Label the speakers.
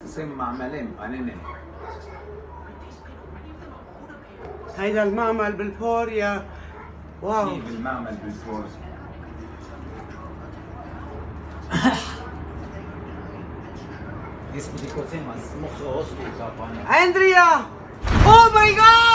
Speaker 1: اسم معملين قنينة.
Speaker 2: هيدا المعمل بالفوريا. واو.
Speaker 1: كيف المعمل بالفور؟
Speaker 3: Discuticotemas, mojos y capanas.
Speaker 2: Andrea! Oh my god!